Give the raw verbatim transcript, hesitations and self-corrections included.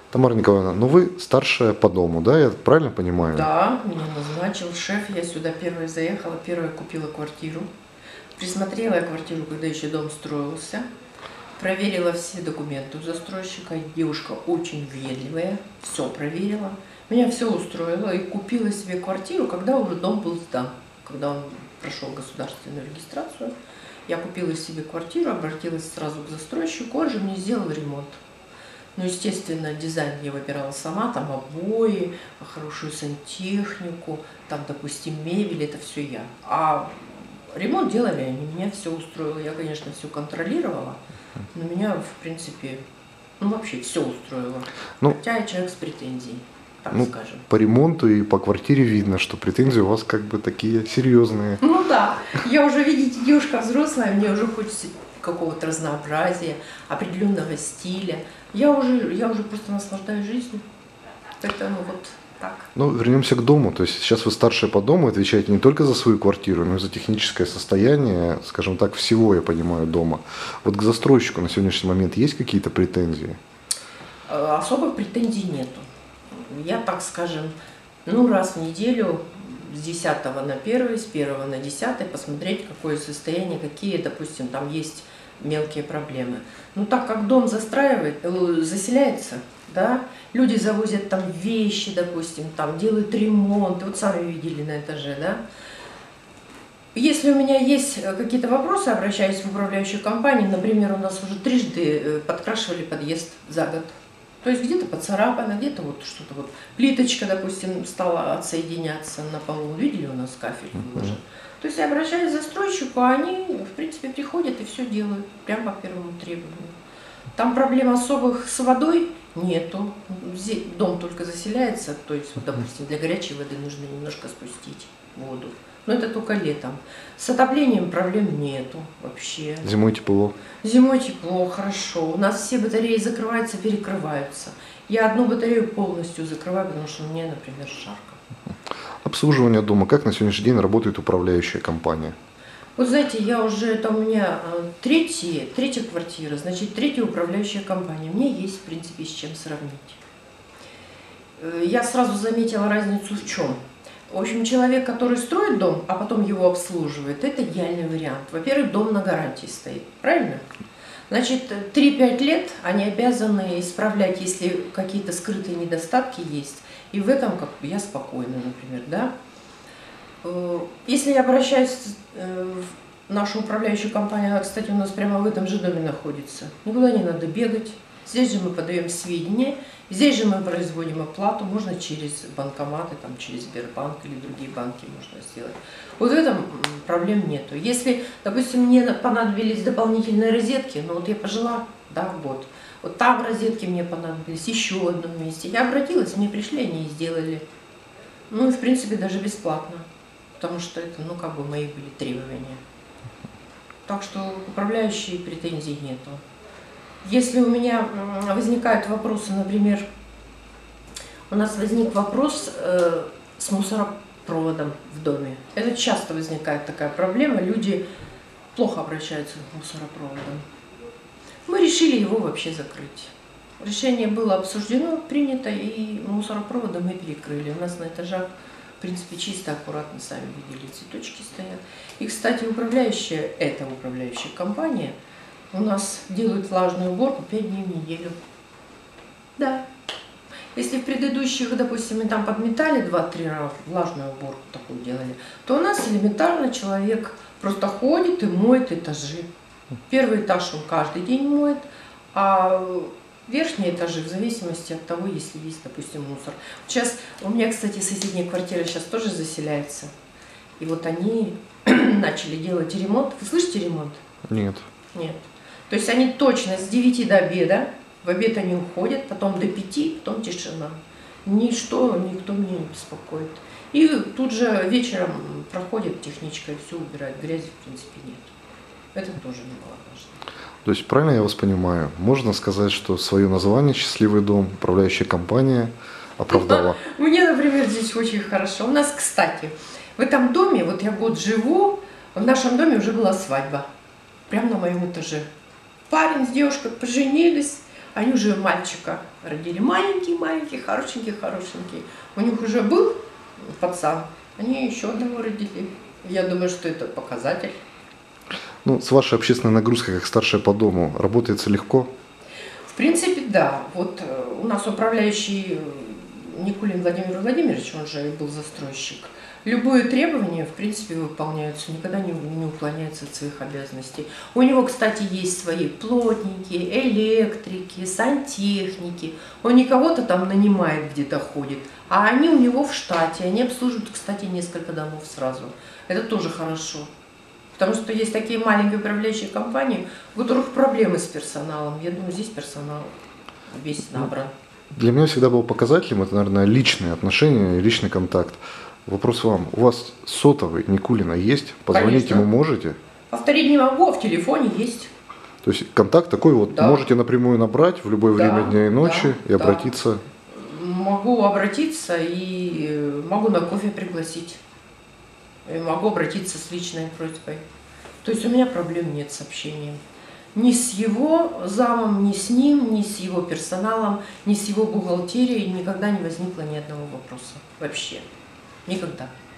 Тамара Николаевна, ну вы старшая по дому, да, я правильно понимаю? Да, меня назначил шеф, я сюда первая заехала, первая купила квартиру. Присмотрела я квартиру, когда еще дом строился. Проверила все документы у застройщика. Девушка очень въедливая, все проверила. Меня все устроило и купила себе квартиру, когда уже дом был сдан. Когда он прошел государственную регистрацию, я купила себе квартиру, обратилась сразу к застройщику, он же мне сделал ремонт. Ну, естественно, дизайн я выбирала сама, там обои, хорошую сантехнику, там, допустим, мебель, это все я. А ремонт делали они, меня все устроило. Я, конечно, все контролировала, но меня, в принципе, ну, вообще все устроило. Ну, Хотя я человек с претензией, так ну, скажем. По ремонту и по квартире видно, что претензии у вас как бы такие серьезные. Ну да, я уже, видите, девушка взрослая, мне уже хочется какого-то разнообразия, определенного стиля. Я уже, я уже просто наслаждаюсь жизнью. Поэтому вот так. Ну, вернемся к дому. То есть сейчас вы старшая по дому, отвечаете не только за свою квартиру, но и за техническое состояние, скажем так, всего, я понимаю, дома. Вот к застройщику на сегодняшний момент есть какие-то претензии? Особых претензий нету. Я, так скажем, ну, раз в неделю с десятого на первый, с первого на десятый посмотреть, какое состояние, какие, допустим, там есть мелкие проблемы. Ну, так как дом застраивает, заселяется, да, люди завозят там вещи, допустим, там делают ремонт, вот сами видели на этаже, да. Если у меня есть какие-то вопросы, обращаюсь в управляющую компанию, например, у нас уже трижды подкрашивали подъезд за год. То есть где-то поцарапано, где-то вот что-то вот, плиточка, допустим, стала отсоединяться на полу, видели, у нас кафель выложен. То есть я обращаюсь к застройщику, а они, в принципе, приходят и все делают, прямо по первому требованию. Там проблем особых с водой нету, дом только заселяется, то есть, вот, допустим, для горячей воды нужно немножко спустить воду, но это только летом. С отоплением проблем нету вообще. Зимой тепло? Зимой тепло, хорошо. У нас все батареи закрываются, перекрываются. Я одну батарею полностью закрываю, потому что мне, например, жарко. Обслуживание дома. Как на сегодняшний день работает управляющая компания? Вот знаете, я уже, это у меня третья, третья квартира, значит, третья управляющая компания. Мне есть, в принципе, с чем сравнить. Я сразу заметила разницу в чем. В общем, человек, который строит дом, а потом его обслуживает, это идеальный вариант. Во-первых, дом на гарантии стоит, правильно? Значит, три-пять лет они обязаны исправлять, если какие-то скрытые недостатки есть. И в этом как бы я спокойна, например, да. Если я обращаюсь в нашу управляющую компанию, она, кстати, у нас прямо в этом же доме находится, никуда не надо бегать. Здесь же мы подаем сведения, здесь же мы производим оплату, можно через банкоматы, там, через Сбербанк или другие банки можно сделать. Вот в этом проблем нету. Если, допустим, мне понадобились дополнительные розетки, ну вот я пожила, да, год, вот там розетки мне понадобились, еще в одном месте, я обратилась, мне пришли, они и сделали. Ну и, в принципе, даже бесплатно, потому что это, ну, как бы мои были требования. Так что управляющей претензий нету. Если у меня возникают вопросы, например, у нас возник вопрос э, с мусоропроводом в доме. Это часто возникает такая проблема, люди плохо обращаются к мусоропроводам. Мы решили его вообще закрыть. Решение было обсуждено, принято, и мусоропроводы мы перекрыли. У нас на этажах, в принципе, чисто, аккуратно, сами видели, цветочки стоят. И, кстати, управляющая, эта управляющая компания у нас делают влажную уборку пять дней в неделю. Да. Если в предыдущих, допустим, мы там подметали два-три раза, влажную уборку такую делали, то у нас элементарно человек просто ходит и моет этажи. Первый этаж он каждый день моет, а верхние этажи в зависимости от того, если есть, допустим, мусор. Сейчас у меня, кстати, соседняя квартира сейчас тоже заселяется. И вот они начали делать ремонт. Вы слышите ремонт? Нет. Нет. То есть они точно с девяти до обеда, в обед они уходят, потом до пяти, потом тишина. Ничто, никто меня не беспокоит. И тут же вечером проходит техничка и все убирает. Грязи, в принципе, нет. Это тоже немаловажно. То есть, правильно я вас понимаю, можно сказать, что свое название «Счастливый дом» управляющая компания оправдала? Мне, например, здесь очень хорошо. У нас, кстати, в этом доме, вот я год живу, в нашем доме уже была свадьба. Прямо на моем этаже. Парень с девушкой поженились, Они уже мальчика родили. Маленький-маленький, хорошенький-хорошенький. У них уже был пацан, они еще одного родили. Я думаю, что это показатель. Ну, с вашей общественной нагрузкой, как старшая по дому, работается легко? В принципе, да. Вот у нас управляющий Никулин Владимир Владимирович, он же был застройщик. Любые требования, в принципе, выполняются, никогда не, не уклоняется от своих обязанностей. У него, кстати, есть свои плотники, электрики, сантехники. Он не кого-то там нанимает, где-то ходит, а они у него в штате. Они обслуживают, кстати, несколько домов сразу. Это тоже хорошо. Потому что есть такие маленькие управляющие компании, у которых проблемы с персоналом. Я думаю, здесь персонал весь набран. Для меня всегда был показателем, это, наверное, личные отношения, личный контакт. Вопрос вам. У вас сотовый Никулина есть? Позвонить Конечно. ему можете? Повторить не могу, а в телефоне есть. То есть контакт такой вот, Да. можете напрямую набрать в любое Да, время дня и ночи да, и да. обратиться? Могу обратиться и могу на кофе пригласить. И могу обратиться с личной просьбой. То есть у меня проблем нет с общением. Ни с его замом, ни с ним, ни с его персоналом, ни с его бухгалтерией никогда не возникло ни одного вопроса. Вообще. Никогда.